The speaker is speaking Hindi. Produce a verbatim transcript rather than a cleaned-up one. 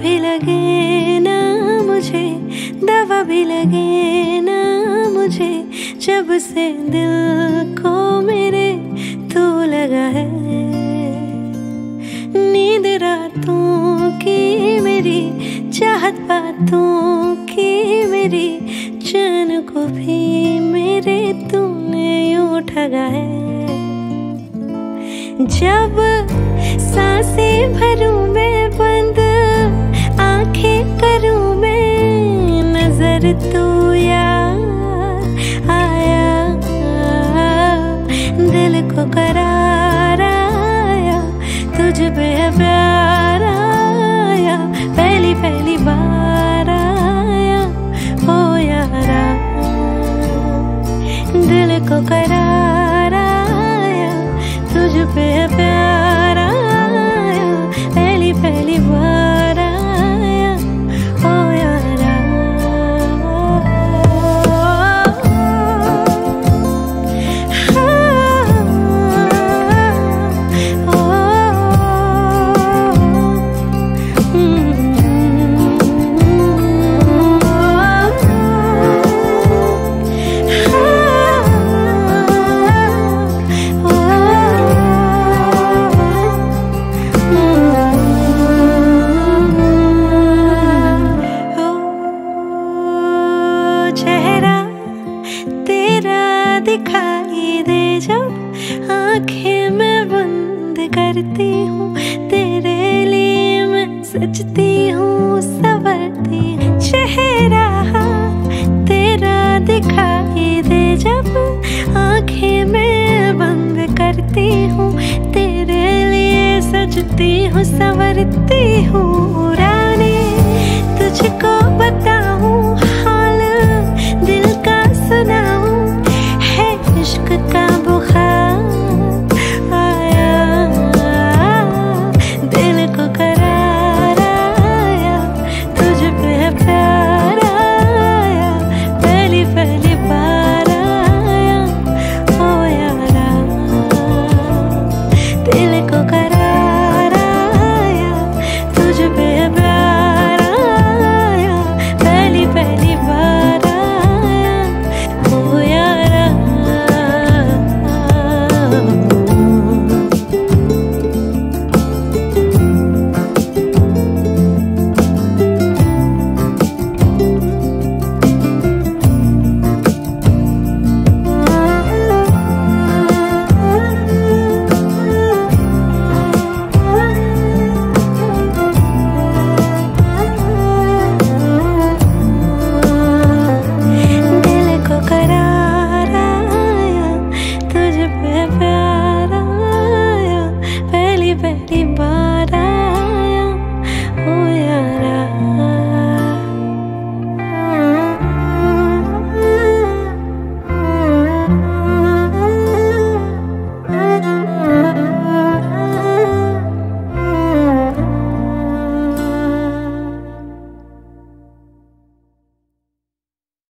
भी लगे ना मुझे, दवा भी लगे ना मुझे, जब से दिल को मेरे तू लगा है। नींद रातों की मेरी, चाहत बातों की मेरी, चैन को भी मेरे तूने यूं ठगा है। जब सांसें भरूं मैं बंद, आंखें करूं मैं, नजर तू यार आया, दिल को करार आया, तुझ पे प्यार आया, पहली पहली बार आया हो यारा, दिल को करार आया, तुझ पे प्यार आया, पहली पहली बार आया हो यारा। दिखाई दे जब आंखें मैं बंद करती हूँ, तेरे लिए मैं सजती हूँ, संवरती हूँ। चेहरा तेरा दिखाई दे जब आंखें मैं बंद करती हूँ, तेरे लिए सजती हूँ,